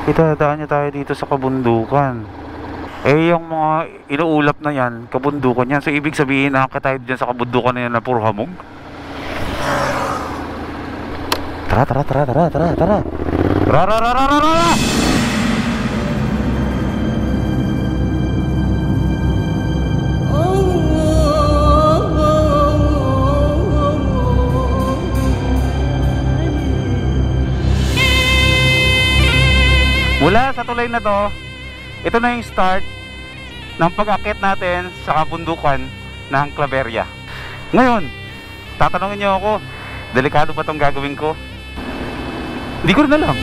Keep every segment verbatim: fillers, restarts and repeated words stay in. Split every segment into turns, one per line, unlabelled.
Itadaan niya tayo dito sa kabundukan. Eh, yung mga inuulap na yan, kabundukan yan. So, ibig sabihin, nakakatayo dyan sa kabundukan na yan na puro hamog. Tara, tara, tara, tara, tara, tara. Tara, tara, tara, tara, tara. Mula sa tulay na to, ito na yung start ng pag-akit natin sa kabundukan ng Claveria. Ngayon, tatanungin niyo ako, delikado ba itong gagawin ko? Hindi ko rin alam.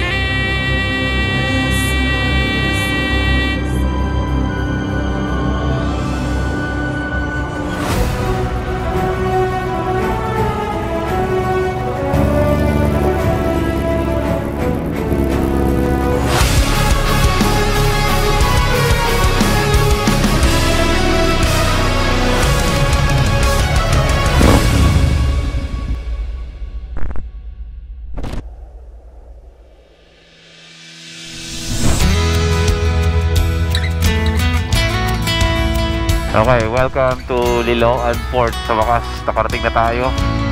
Okay, welcome to Liloan Port. Sa wakas, nakarating na tayo.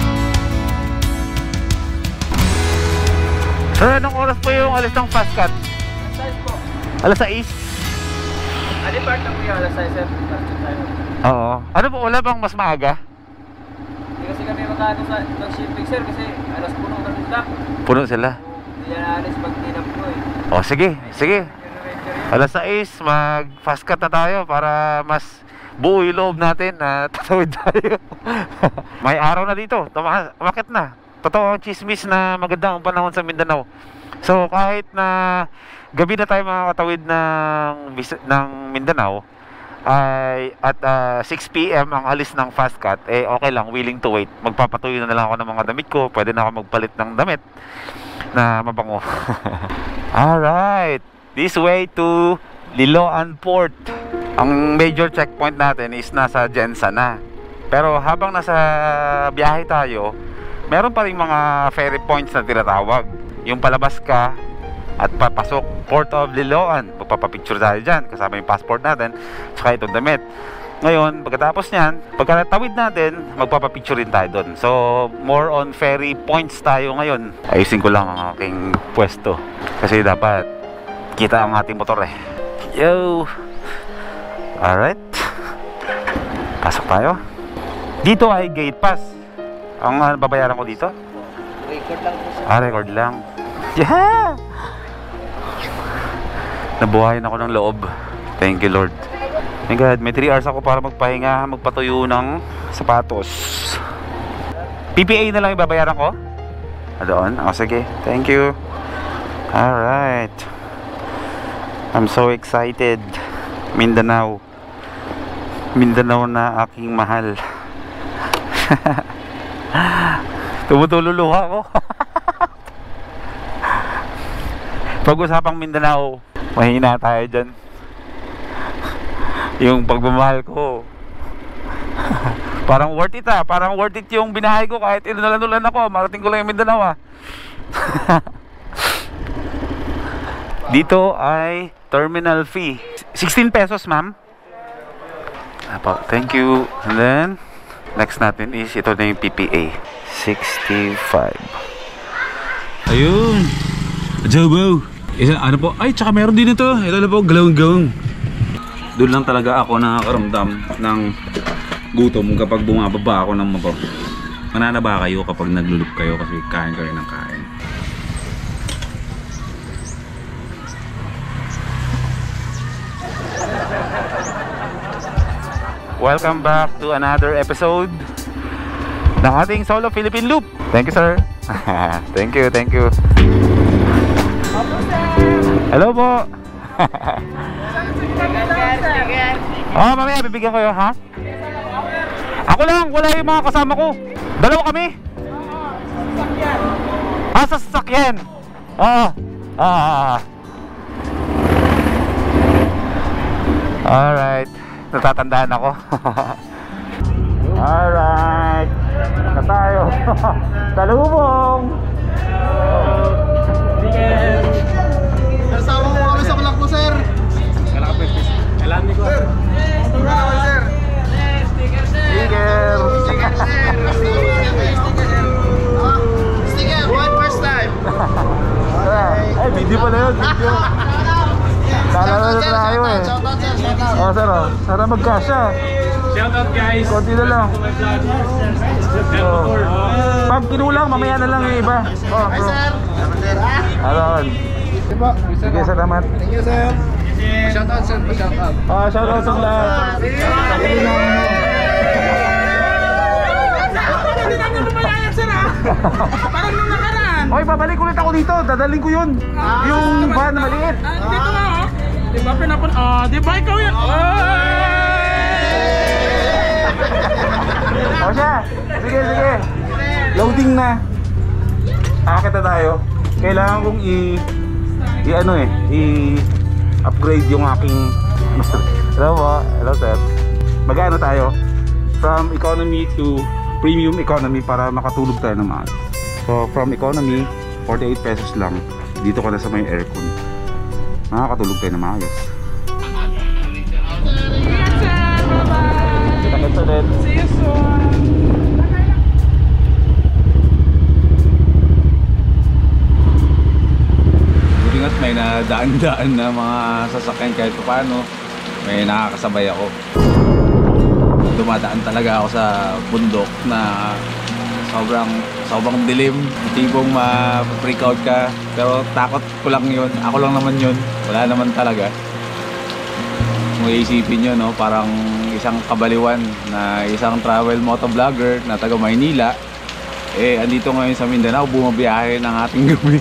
Sir, anong oras po yung alis ng fast cut?
alas sais po.
alas sais?
Ano part na po yung alas sais, sir?
Oo. Ano po, wala bang mas maaga?
Hindi kasi kami makano sa ng shipping, sir, kasi alas puno na sila.
Puno sila?
Hindi na alis pag tinap po eh.
O, sige, sige. alas sais, mag fast cut na tayo para mas buo yung loob natin na tatawid tayo. May araw na dito, umakit na. Totoo ang chismis na maganda ang panahon sa Mindanao. So kahit na gabi na tayo makakatawid ng, ng Mindanao ay at uh, six p m ang alis ng fast cut, eh okay lang, willing to wait. Magpapatuyo na lang ako ng mga damit ko. Pwede na ako magpalit ng damit na mabango. Alright, this way to Liloan Port. Ang major checkpoint natin is nasa Jensa na. Pero habang nasa biyahe tayo, meron pa rin mga ferry points na tinatawag. Yung palabas ka at papasok Port of Liloan, magpapapicture tayo dyan kasama yung passport natin, saka itong damit. Ngayon, pagkatapos nyan, pagkatawid natin, magpapapicture rin tayo doon. So, more on ferry points tayo ngayon. Ayusin ko lang ang aking pwesto kasi dapat kita ang ating motor eh. Yo! Alright, pasok tayo. Dito ay gate pass. Ang uh, babayaran ko dito?
Record lang po, sir.
Ah, record lang. Yeah! Nabuhayin ako ng loob. Thank you, Lord. My God, may three hours ako para magpahinga, magpatuyo ng sapatos. P P A na lang ibabayaran ko? Ah, doon? O, sige. Thank you. Alright. I'm so excited. Mindanao. Mindanao na aking mahal. Tumutululuha ko. Pag-usapang Mindanao, mahina tayo dyan. Yung pagmamahal ko, parang worth it ah. Parang worth it yung binahay ko kahit inulan-ulan ako. Marating ko lang yung Mindanao ah. Dito ay terminal fee sixteen pesos, ma'am. Apo, thank you. And then next natin is ito na yung P P A sixty-five.
Ayun, Jobo. Isa, ano po? Ay, tsaka meron din ito. Ito na po, galawang-gawang. Doon lang talaga ako nakakaramdam ng gutom kapag bumababa ako ng motor. Mananaba kayo kapag naglulup kayo kasi kain kayo ng kain.
Welcome back to another episode ng ating Solo Philippine Loop. Thank you, sir. Thank you, thank you. Hello po. Oh, mamaya bibigyan ko yun, ha? Ako lang, wala yung mga kasama ko. Dalawa kami. Ah, sa sasakyan. Ah, ah. Alright. Natatandaan ako. Alright. Na tayo. Salubong. Video pala yun, video. Kala na tayo eh. Oh, sir, oh. Sana magkasya.
Shoutout guys!
Konti na lang. Oh. Pag kinulang, mamaya na lang yung iba. Oh, bro. Alon. Sige, salamat.
Thank you, sir. Shoutout, sir. Shoutout.
Ah, shoutout sa lahat.
Parang nung nakaraan.
Hoy, babalik ulit ako dito. Dadaling ko yun. Yung van na maliit.
Ah, dito nga oh. Di ba pinapun... Ah, di ba ikaw yun?
O siya. Sige, sige. Loading na. Akit na tayo. Kailangan kong i... i ano eh. I... upgrade yung aking... Hello po. Hello sir. Mag-ano tayo? From economy to premium economy para makatulog tayo ng maayos. So from economy, forty-eight pesos lang. Dito ka na sa may aircon. Makakatulog tayo ng maayos.
Ingat sir. Bye-bye.
Kita-kita ulit.
See you soon.
Buti nga't may nadaan-daan na mga sasakyan kahit paano. May nakakasabay ako. Dumadaan talaga ako sa bundok na sobrang sobrang dilim, tipong ma-freak out ka, pero takot ko lang yun, ako lang naman yun, wala naman talaga. Kung iisipin nyo, no, parang isang kabaliwan na isang travel motovlogger na taga Maynila, eh andito ngayon sa Mindanao, bumabiyahe ng ating gabi.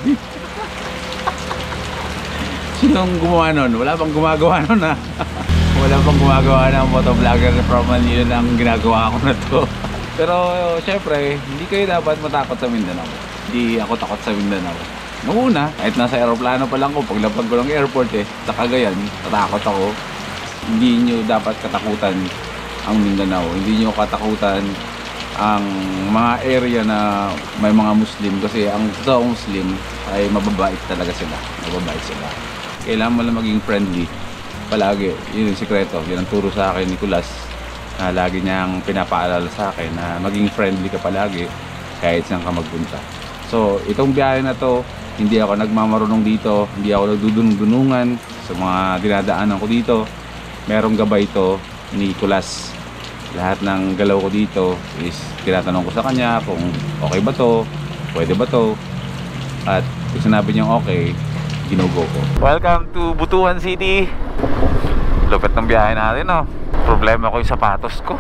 Sinong gumawa nun? Wala bang gumagawa nun ha? Wala pang gumagawa ng motovlogger from Manila ng ginagawa ko na to. Pero syempre, hindi kayo dapat matakot sa Mindanao. Hindi ako takot sa Mindanao. Noong una, kahit nasa aeroplano pa lang ko, paglapag ko ng airport eh, sa Cagayan, tatakot ako. Hindi nyo dapat katakutan ang Mindanao. Hindi nyo katakutan ang mga area na may mga Muslim. Kasi ang totoong Muslim ay mababait talaga sila. Mababait sila. Kailangan mo lang maging friendly. Palagi, yun yung sikreto, yun ang turo sa akin ni Nicolas, na lagi niyang pinapaalala sa akin na maging friendly ka palagi kahit saan ka magpunta. So itong biyahe na to, hindi ako nagmamarunong dito, hindi ako nagdudunong-dunungan sa mga dinadaanan ko dito. Merong gabay to ni Nicolas. Lahat ng galaw ko dito is tinatanong ko sa kanya kung okay ba to, pwede ba to, at kung sinabi niyang okay, ginugo ko. Welcome to Butuan City. Lupit ng biyahe natin, no? Problema ko yung sapatos ko.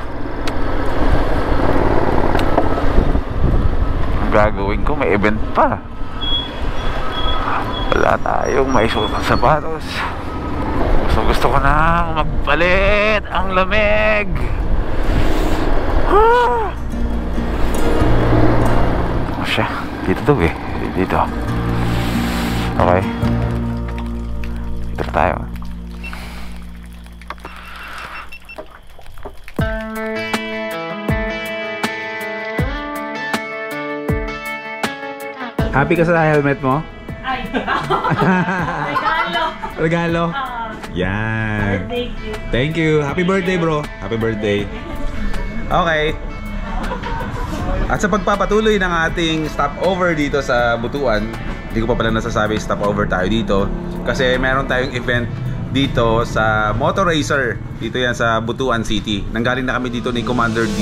Ang gagawin ko, may event pa. Wala tayong maisuot ng sapatos. Gusto gusto ko nang magpalit. Ang lamig. Oh siya, dito daw eh. Dito. Okay. Dito tayo. Happy ka sa helmet mo?
Ay! Regalo!
Regalo?
Ah,
Yan.
thank you.
Thank you. Happy birthday, bro. Happy birthday. Okay. At sa pagpapatuloy ng ating stopover dito sa Butuan, hindi ko pa pala nasasabi stopover tayo dito kasi meron tayong event dito sa Motor Racer. Dito yan sa Butuan City. Nanggaling na kami dito ni Commander D.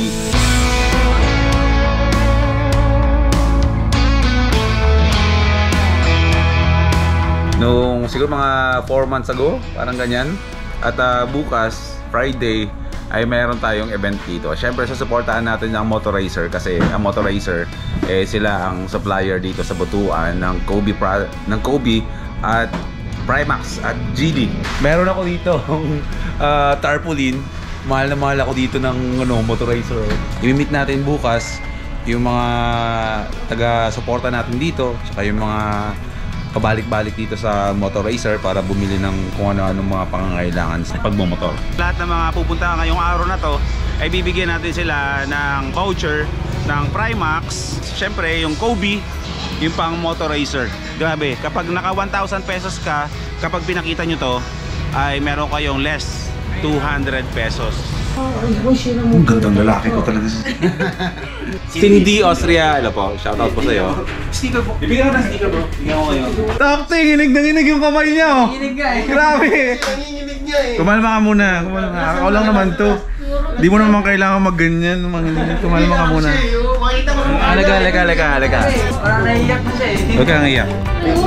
Nung siguro mga four months ago, parang ganyan. At uh, bukas, Friday, ay meron tayong event dito. Siyempre, susuportahan natin ang Motor Racer kasi ang Motor Racer, eh, sila ang supplier dito sa Butuan ng Kobe, pra ng Kobe at Primax at G D. Meron ako dito uh, tarpaulin. Mahal na mahal ako dito ng ano, Motor Racer. I-meet natin bukas yung mga taga-suporta natin dito, saka yung mga pabalik-balik dito sa Motor Racer para bumili ng kung ano-ano mga pangangailangan sa pagmumotor. Lahat ng mga pupunta ngayong araw na to ay bibigyan natin sila ng voucher ng Primax, syempre yung Kobe, yung pang Motor Racer. Grabe, kapag naka one thousand pesos ka, kapag pinakita nyo to ay meron kayong less two hundred pesos. Ang gandang lalaki ko talaga. Cindy Austria, hello po. Shoutout po sa'yo. Sticker po. Bibigyan ko ng sticker bro. Bibigyan ko kayo. Takto, nginig na nginig yung kamay niya oh. Nginig nga eh. Grabe. Nanginginig niya eh. Kumalma ka muna. Kumalma ka. Ako lang naman to. Di mo naman kailangan mag-ganyan. Kumalma ka muna. Alaga, alaga, alaga, alaga.
Parang naiyak na siya eh.
Huwag kang iyak.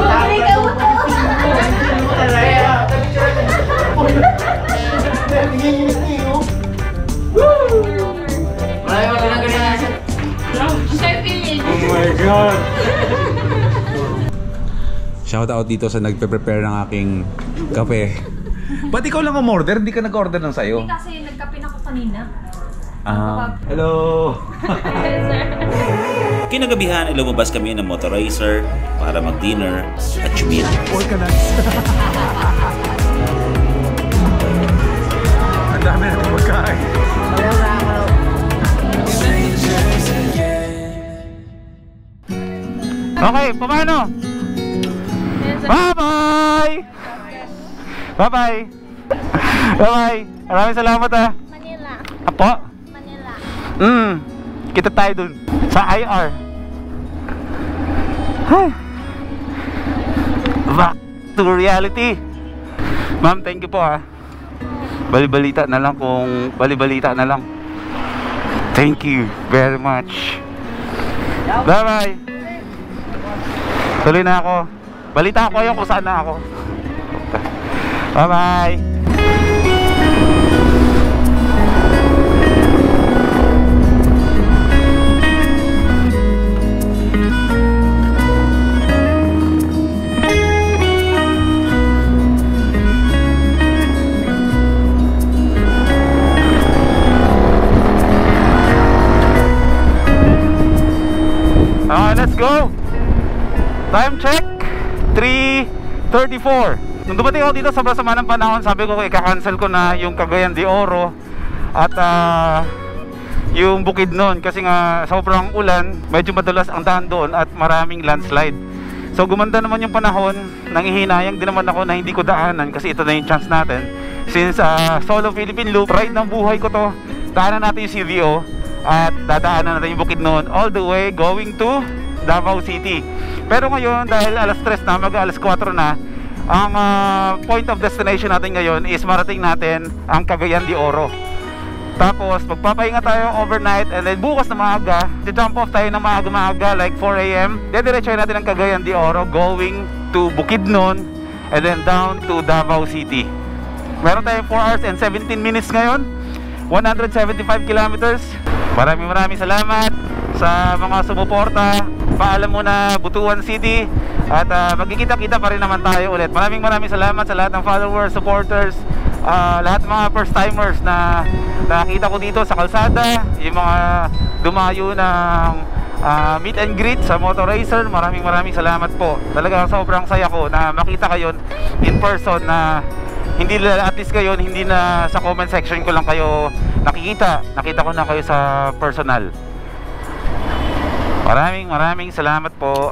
Wala yung ginagaling na siya.
Oh my God! Shout out dito sa nagpe-prepare ng aking kape. Ba't ikaw lang umorder? Di ka nag-order ng sayo?
Hindi kasi nagkape na ako kanina.
Ah, hello!
Kinagabihan ay lumabas kami ng motorizer para mag-dinner at chumil.
Ang dami natin magkain.
Okay, paano? Bye-bye! Bye-bye! Bye-bye! Maraming salamat ah!
Manila.
Apo?
Manila.
Hmm, kita tayo dun sa I R. Huh. Back to reality. Ma'am, thank you po ah. Balibalita na lang kung balibalita na lang. Thank you very much. Bye-bye. Tuloy na ako. Balita ko yung kung saan na ako. Bye-bye. Okay, let's go. Time check three thirty-four. Nung dumating ako dito, sobrang sama ng panahon. Sabi ko, ika-cancel ko na yung Cagayan de Oro at uh, yung Bukidnon kasi nga sobrang ulan, medyo madulas ang daan doon at maraming landslide. So gumanda naman yung panahon. Nangihinayang din naman ako na hindi ko daanan kasi ito na yung chance natin. Since uh, solo Philippine Loop, ride ng buhay ko to. Daanan natin yung C V O at dadaanan natin yung Bukidnon all the way going to Davao City. Pero ngayon, dahil alas tres na, mag alas kwatro na, ang uh, point of destination natin ngayon is marating natin ang Cagayan de Oro. Tapos magpapahinga tayo overnight and then bukas na maaga, jump off tayo na maaga-maaga like four A M Dediretsuhin natin ang Cagayan de Oro going to Bukidnon and then down to Davao City. Meron tayong four hours and seventeen minutes ngayon, one hundred seventy-five kilometers. Maraming maraming salamat sa mga sumuporta. Paalam muna Butuan City at uh, magkikita-kita pa rin naman tayo ulit. Maraming maraming salamat sa lahat ng followers, supporters, uh, lahat ng mga first timers na nakita ko dito sa kalsada, yung mga dumayo ng uh, meet and greet sa Motorizer. Maraming maraming salamat po. Talagang sobrang saya ko na makita kayo in person, na hindi at least kayo hindi na sa comment section ko lang kayo nakikita. Nakita ko na kayo sa personal. Maraming maraming salamat po.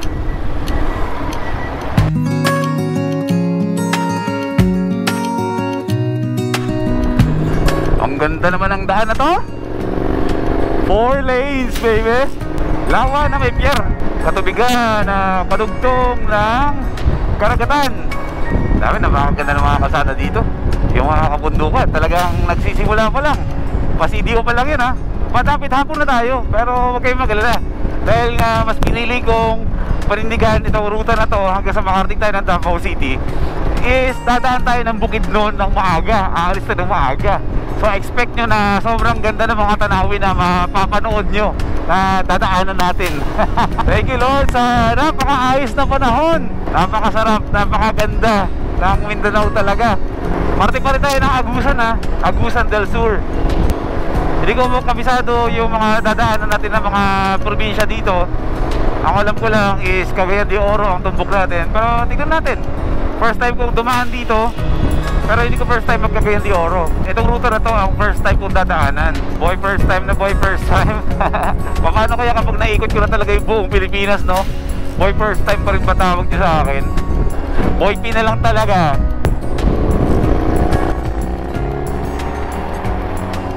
Ang ganda naman ng daan na to. Four lanes, baby. Lawa na may pier. Katubigan na padugtong ng karagatan. Dami, napakaganda ng mga kalsada dito. Yung mga kabundukan, talagang nagsisimula pa lang. Pasidio pa lang yun ha. Patapit hapon na tayo, pero huwag kayong mag-alala. Dahil nga mas pinili kong panindigan itong ruta na to hanggang sa makarating tayo ng Davao City, is dadaan tayo ng Bukidnon ng maaga. Aalis na ng maaga. So expect nyo na sobrang ganda ng mga tanawin na mapapanood nyo na dadaanan natin. Thank you Lord sa napakaayos na panahon. Napakasarap, napakaganda ng Mindanao talaga. Marating pa rin tayo ng Agusan ha, Agusan del Sur. Hindi ko mo kabisado yung mga dadaanan natin ng mga probinsya dito. Ang alam ko lang is Cagayan de Oro ang tumbok natin. Pero tignan natin. First time kong dumaan dito, pero hindi ko first time mag Cagayan de Oro. Itong ruta na to ang first time kong dadaanan. Boy first time na boy first time. Paano kaya kapag naikot ko na talaga yung buong Pilipinas, no? Boy first time pa rin ba tawag niyo sa akin? Boy P na lang talaga.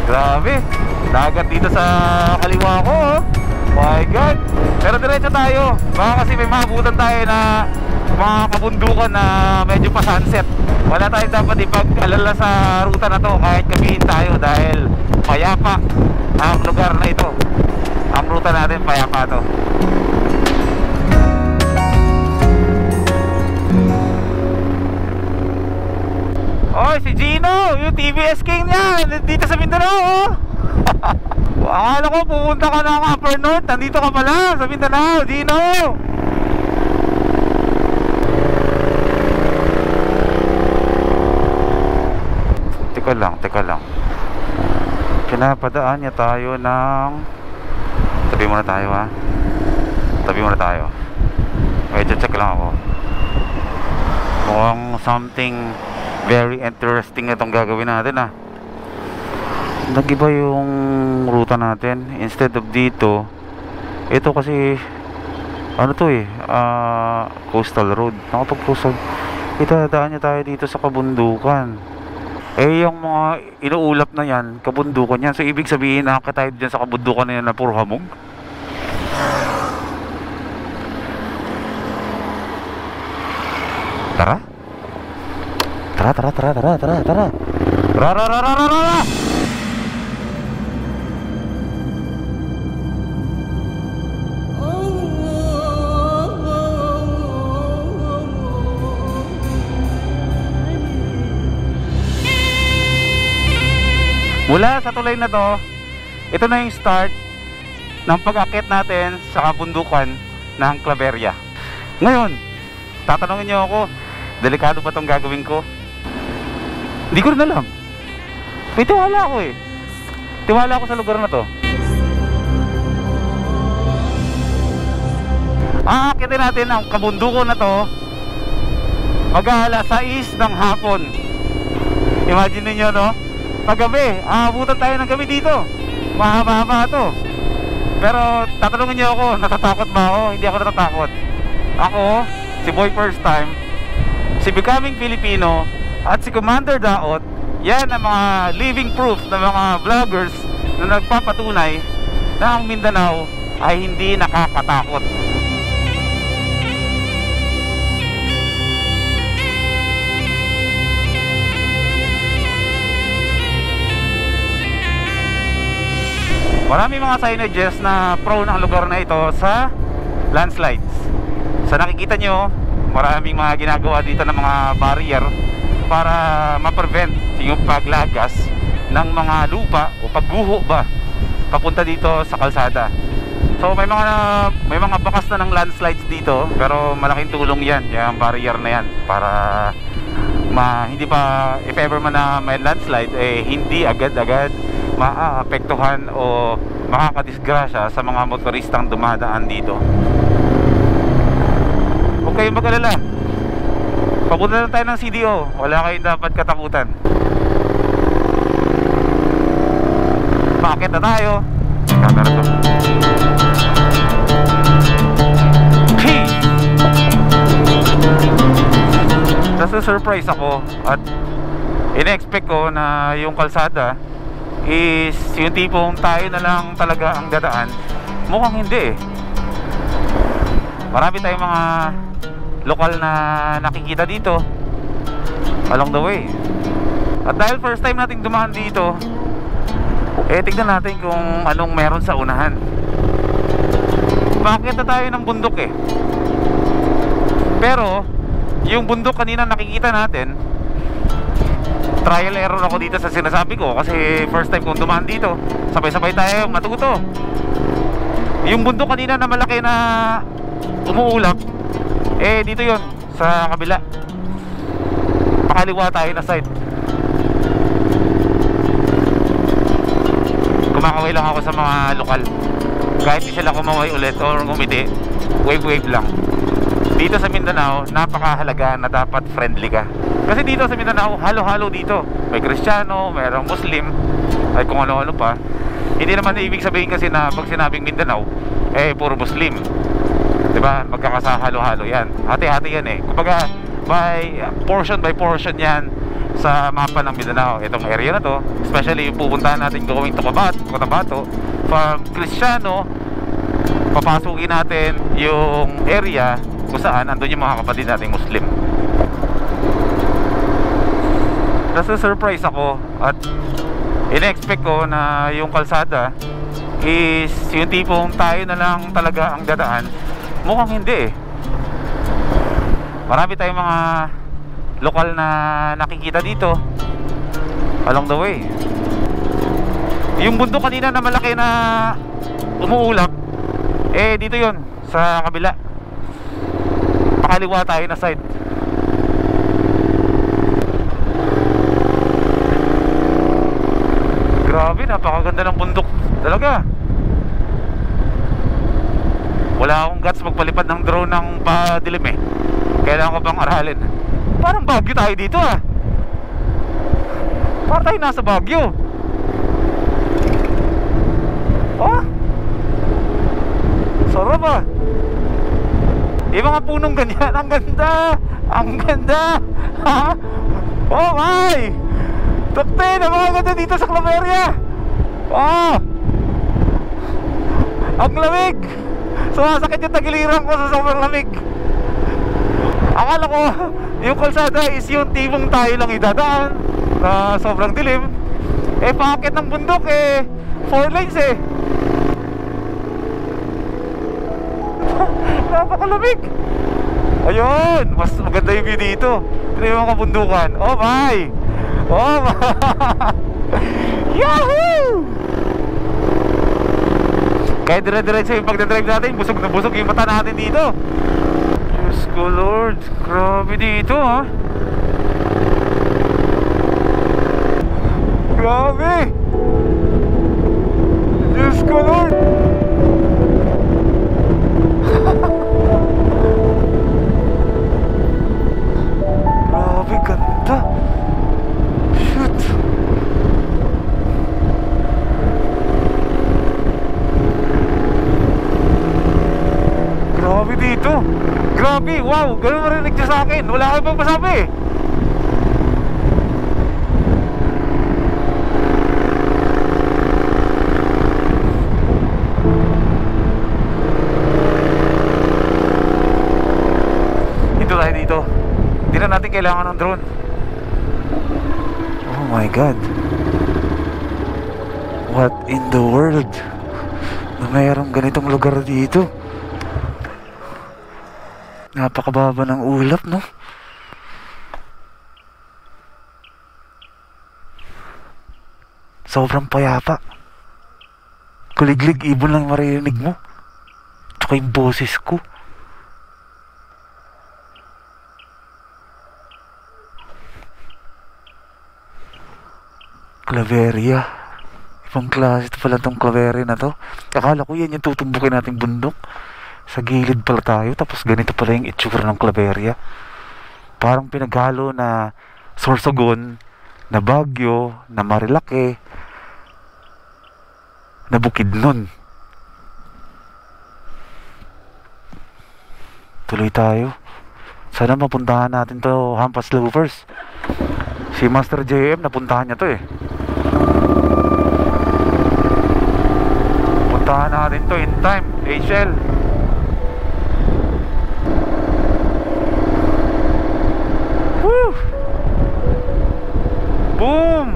Grabe, dagat dito sa kaliwa ko, oh. My God. Pero diretso tayo. Baka kasi may maabutan tayo na mga kabundukan na medyo pa sunset. Wala tayong dapat ipag-alala sa ruta na to kahit gabihin tayo dahil payapa ang lugar na ito. Ang ruta natin payapa to. Oy, si Gino, yung T V S King niya, dito sa Mindanao, oh. Akala ko pupunta ka ng Upper North, nandito ka pala sa Mindanao, Gino. Teka lang, teka lang. Pinapadaan niya tayo ng... Tabi muna tayo, ha. Tabi muna tayo. Medyo check lang ako. Mukhang something very interesting itong gagawin natin, ha. Nag-iba yung ruta natin. Instead of dito, ito kasi ano to eh, uh, coastal road. Nakapag coastal, itadaan niya tayo dito sa kabundukan. Eh yung mga inuulap na yan, kabundukan yan. So ibig sabihin nakaka tayo dyan sa kabundukan na yan na puro hamog. Tara Tara tara tara tara tara tara Tara tara tara tara tara. Mula sa tulay na to, ito na yung start ng pag-akit natin sa kabundukan ng Claveria. Ngayon, tatanungin niyo ako, delikado ba itong gagawin ko? Hindi ko rin alam. May tiwala ako eh. Tiwala ako sa lugar na to. Aakitin natin ang kabundukan na to mag-aalas sais ng hapon. Imagine niyo, no? Paggabi, aabutan tayo ng gabi dito. Mahaba-haba to. Pero tatanungin niyo ako, natatakot ba ako? Hindi ako natatakot. Ako, si Boy First Time, si Becoming Filipino, at si Commander Daot, yan ang mga living proof ng mga vloggers na nagpapatunay na ang Mindanao ay hindi nakakatakot. Marami mga signages na prone ang lugar na ito sa landslides. Sa nakikita nyo, maraming mga ginagawa dito ng mga barrier para ma-prevent yung paglagas ng mga lupa o pagguho ba papunta dito sa kalsada. So may mga may mga bakas na ng landslides dito, pero malaking tulong yan, yung barrier na yan, para ma, hindi pa, if ever man na may landslide, eh hindi agad-agad maaapektuhan o makakadisgrasya sa mga motoristang dumadaan dito. Huwag kayong mag-alala, papunta lang tayo ng C D O, wala kayong dapat katakutan. Paakit na tayo. Camera to. Hey! Nasa-surprise ako at in-expect ko na yung kalsada is yung tipong tayo na lang talaga ang dadaan. Mukhang hindi eh. Marami tayong mga lokal na nakikita dito along the way. At dahil first time nating dumaan dito, eh tignan natin kung anong meron sa unahan. Bakit na tayo ng bundok eh. Pero yung bundok kanina nakikita natin, trial error ako dito sa sinasabi ko kasi first time kong dumaan dito. Sabay-sabay tayo matuto. Yung bundok kanina na malaki na umuulap, eh dito yon sa kabila. Pakaliwa tayo na side. Kumakaway lang ako sa mga lokal. Kahit di sila kumaway ulit or ngumiti, wave-wave lang. Dito sa Mindanao, napakahalaga na dapat friendly ka. Kasi dito sa Mindanao, halo-halo dito. May Kristiyano, mayroong Muslim, ay kung ano-ano pa. Hindi naman ibig sabihin kasi na pag sinabing Mindanao, eh puro Muslim. Diba? Magkakasa halo-halo yan. Hati-hati yan eh. Kumbaga, by portion by portion yan sa mapa ng Mindanao, itong area na to, especially yung pupuntahan natin going to Cotabato, Cotabato from Cristiano. Papasukin natin yung area kung saan andun yung mga kapatid nating Muslim. Kasi surprise ako at in-expect ko na yung kalsada is yung tipong tayo na lang talaga ang dadaan. Mukhang hindi eh. Marami tayong mga lokal na nakikita dito along the way. Yung bundok kanina na malaki na umuulap, eh dito yon sa kabila, pakaliwa tayo na side. Grabe, napakaganda ng bundok talaga. Wala akong guts magpalipad ng drone ng padilim eh. Kailangan ko pang aralin. Parang Baguio tayo dito ah. Parang tayo nasa Baguio. Oh, sarap ah. Yung mga punong ganyan, ang ganda. Ang ganda. Ha? Oh my, Tukte, ang mga ganda dito sa Claveria. Oh, ang lamig. Sumasakit yung tagiliran ko sa sobrang lamig. Akala ko yung kalsada is yung tipong tayo lang idadaan na sobrang dilim. Eh paakit ng bundok eh four lanes eh. Napakalamig. Ayun, mas maganda yung view dito. Ito yung mga kabundukan. Oh my, oh my. Yahoo! Kaya dire-diretso yung pagdadrive natin, busog na busog yung mata natin dito. Diyos ko Lord, grabe dito ha. Grabe. Diyos ko Lord. Grabe ganda. Shoot. Grabe dito. Grabe, wow, ganun marinig niya sa akin. Wala kayo pang masabi. Dito tayo dito. Hindi na natin kailangan ng drone. Oh my God. What in the world na mayroong ganitong lugar dito? Napakababa ng ulap, no? Sobrang payapa. Kuliglig, ibon lang maririnig mo. Tsaka yung boses ko. Claveria. Ibang klase ito pala itong Claveria na to. Akala ko yan yung tutumbukin nating bundok. Sa gilid pala tayo, tapos ganito pala yung itsura ng Claveria. Parang pinaghalo na Sorsogon, na Baguio, na Marilake, na Bukidnon. Tuloy tayo. Sana mapuntahan natin to, Hampas Louvers. Si Master J M, napuntahan niya to eh. Puntahan natin to in time, H L. Woo! Boom!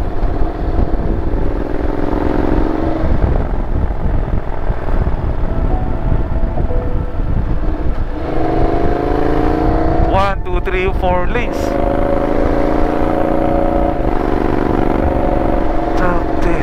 One, two, three, four lanes. Takte.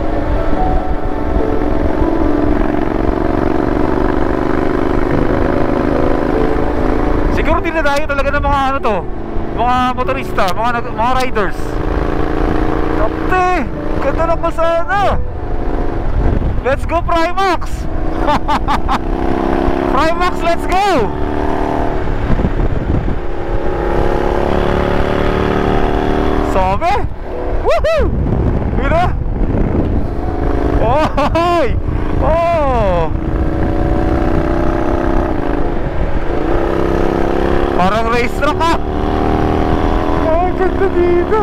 Siguro din na tayo talaga ng mga ano to, mga motorista, mga, mga riders. Takte, ganda ng kalsada. Let's go Primax. Primax, let's go. Sabi? Woohoo! Mira? Oh, hi! Oh! Parang race track ah! Oh, Ganda dito.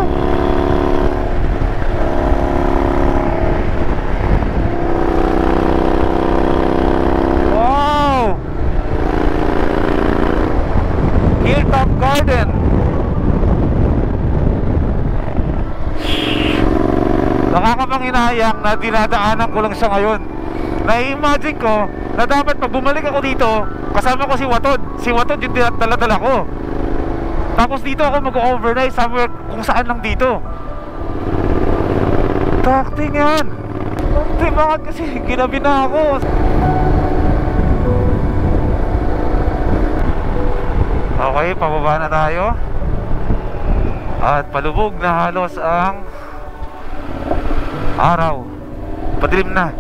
Wow! Hilltop Garden. Nakakapanghinayang na dinadaanan ko lang siya ngayon. Na-imagine ko na dapat pag bumalik ako dito, kasama ko si Watod. Si Watod yung dala-dala ko. Tapos dito ako mag-overnight somewhere kung saan lang dito. Takting yan. Takti, bakit kasi ginabi na ako. Okay, pababa na tayo. At palubog na halos ang araw. Padilim na.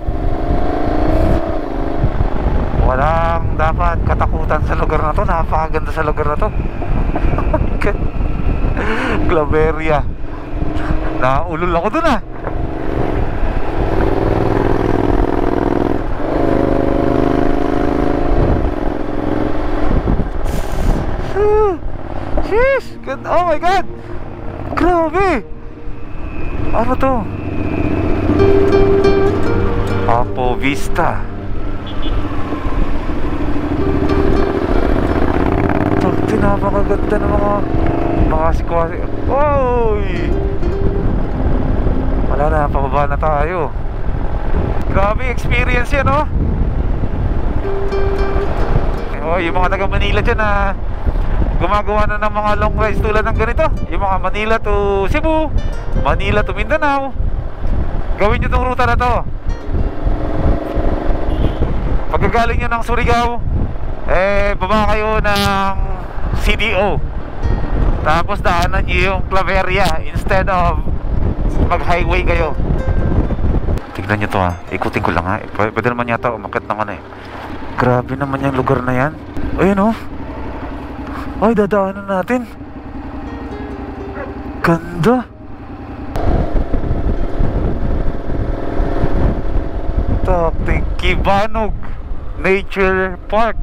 Walang dapat katakutan sa lugar na to. Napakaganda sa lugar na to. Claveria. Naulol ako dun ah. Sheesh! Oh my God! Grabe! Ano to? Apo Vista. Ito, napakaganda ng mga mga sikwasi. Oy! Wala na, pababa na tayo. Grabe experience yan, oh. Oh, yung mga taga Manila dyan na gumagawa na ng mga long rides tulad ng ganito. Yung mga Manila to Cebu, Manila to Mindanao. Gawin nyo itong ruta na to. Pagkagaling nyo ng Surigao, eh, baba kayo ng C D O. Tapos daanan nyo yung Claveria instead of mag-highway kayo. Tignan nyo to ha. Ikutin ko lang ha. Pwede naman yata umakit ng ano eh. Grabe naman yung lugar na yan. Ayun oh. Ay, dadaanan natin. Ganda. Takting Kibanog Nature Park.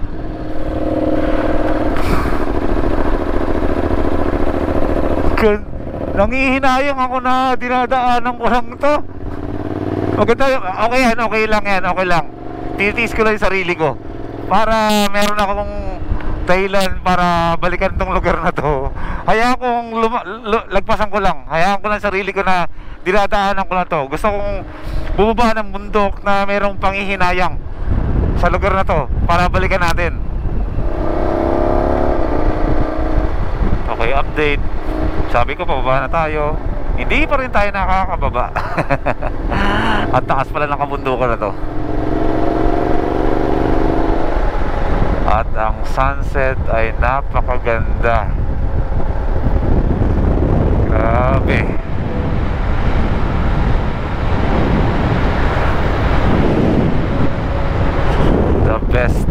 Gan nangihinayang ako na dinadaanan ko lang to. Maganda. Okay yan, okay lang yan, okay lang. Titiis ko lang yung sarili ko para meron akong dahilan para balikan tong lugar na to. Hayaan kong lagpasan ko lang. Hayaan ko lang sarili ko na dinadaanan ko na to. Gusto kong bumaba ng bundok na merong panghihinayang sa lugar na to para balikan natin. Okay, update. Sabi ko pababa na tayo. Hindi pa rin tayo nakakababa. At taas pala ng kabundukan na to. At ang sunset ay napakaganda. Grabe. The best.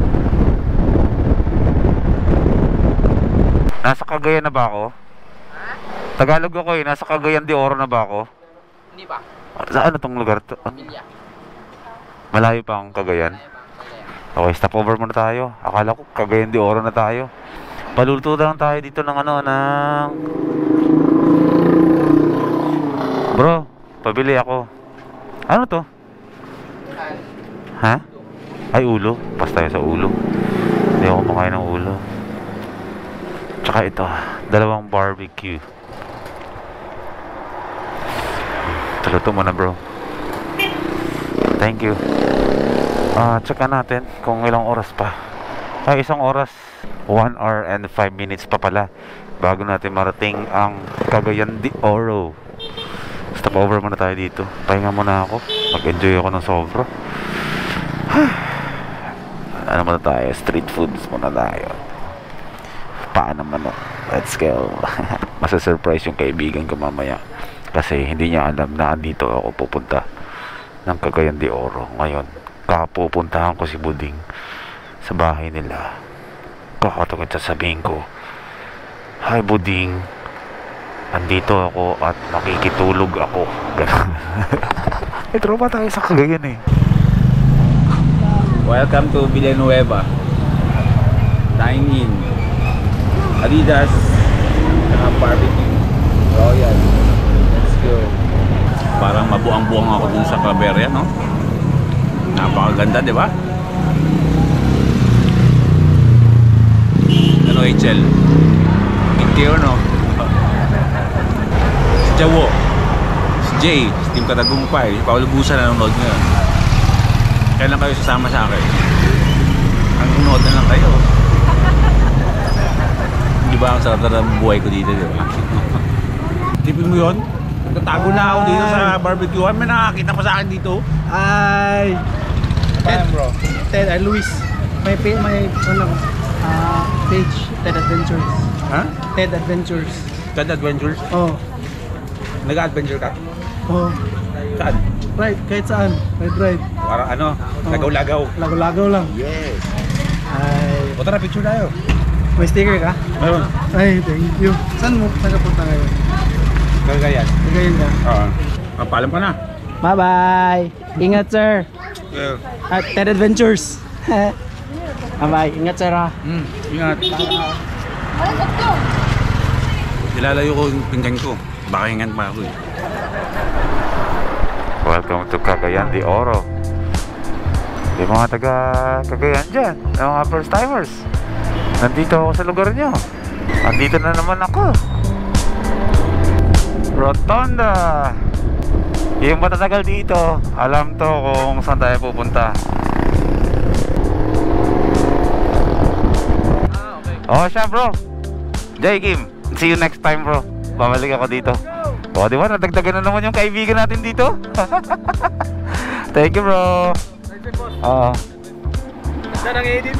Nasa Cagayan na ba ako? Tagalog ako eh. Nasa Cagayan de Oro na ba ako?
Hindi pa.
Saan itong lugar to?
Pilya.
Malayo pa ang Cagayan. Okay, stop over muna tayo. Akala ko Cagayan de Oro na tayo. Paluluto lang tayo dito ng ano, ng... Bro, pabili ako. Ano to? Ha? Ay, ulo. Pas tayo sa ulo. Hindi ako kumakain ng ulo. Tsaka ito, dalawang barbecue. Luto mo na bro. Thank you. Ah, uh, tsaka natin kung ilang oras pa. Ay, isang oras. One hour and five minutes pa pala bago natin marating ang Cagayan de Oro. Stop over muna tayo dito. Pahinga muna ako. Mag-enjoy ako ng sobra. Ano muna tayo? Street foods muna tayo. Paan naman o. Let's go. Masa-surprise yung kaibigan ko mamaya. Kasi hindi niya alam na andito ako pupunta ng Cagayan de Oro. Ngayon, kapupuntahan ko si Buding sa bahay nila. Kakatungin sasabihin ko, hi Buding, andito ako at makikitulog ako. Ganun. Eh, tropa tayo sa Cagayan eh.
Welcome to Villanueva. Dine in. Adidas. barbecue. Royal. Let's go. Parang mabuang-buang ako dun sa Claveria, no? Napakaganda, di ba? Ano, H L? Interior, no? Si Jawo. Si Jay. Si Team Katagumpay. Si Paolo Busa nanonood ngayon. Kailan kayo sasama sa akin? Ang unood na lang kayo. Di ba ang sarap na ng buhay ko dito, di ba? Tipin mo yun? Nagtatago na ako dito sa barbecue. May nakakita pa sa akin dito.
Ay. Ted, bro. Ted, uh, Luis. May may may ano ah page Ted Adventures.
Ha?
Ted Adventures.
Ted Adventures?
Oh.
Nag-adventure ka?
Oh.
Saan?
Right, kahit saan. Right, right.
Parang ano?
Oh.
Lagaw-lagaw.
Lagaw-lagaw lang.
Yes.
Ay.
O tara, picture tayo.
May sticker ka?
Meron.
Ay, thank you. Saan mo nakapunta ngayon?
Kagayan.
Nagayon ka?
Oo. Ang paalam ka na.
Bye-bye. Ingat, sir.
Yeah.
At Ted Adventures. Bye-bye. Ingat, sir, ha?
Hmm, ingat. Nilalayo ko yung pinggan ko. Baka hingan pa ako eh.
Welcome to Cagayan de Oro. Yung mga taga Cagayan dyan, yung mga first timers. Nandito ako sa lugar nyo. Nandito na naman ako. Rotonda. Yung matatagal dito, alam to kung saan tayo pupunta. Oh, siya bro. Jay Kim, see you next time bro. Babalik ako dito. O, di ba? Nadagdagan na naman yung kaibigan natin dito. Thank you bro. Oo.
Saan ang A D B?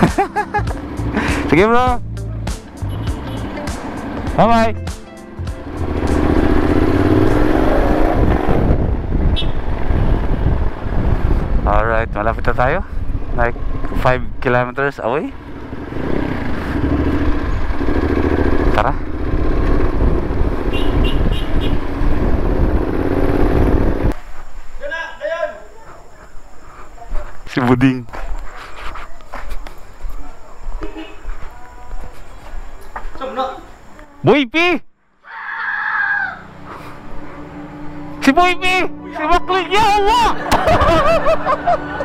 Sige bro. Bye bye. Alright, malapit na tayo. Like five kilometers away. Tara. Si Buding. Boy P! Si Boy P! Si Maclean! Yawa!